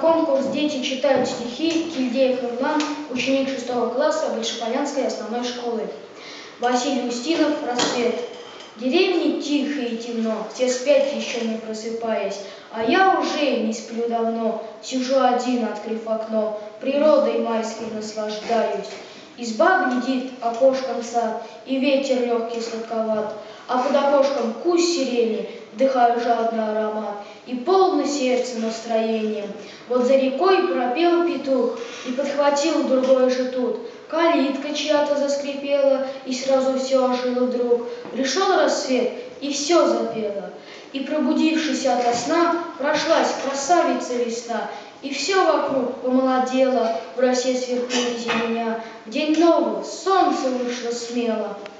конкурс «Дети читают стихи» Кильдеев Иван, ученик 6 класса Большеполянской основной школы. Василий Устинов, «Рассвет». В деревне тихо и темно, все спят еще не просыпаясь, а я уже не сплю давно, сижу один, открыв окно, природой майской наслаждаюсь. Изба глядит, окошком сад, и ветер легкий сладковат, а под окошком кусь сирени, вдыхаю жадный аромат, и полно сердце настроением. Вот за рекой пропел петух, и подхватил другой же тут. Калитка чья-то заскрипела, и сразу все ожило вдруг. Пришел рассвет, и все запело. И, пробудившись ото сна, прошлась красавица весна, и все вокруг помолодело, в росе сверкнули зеленя. В день новый солнце вышло смело.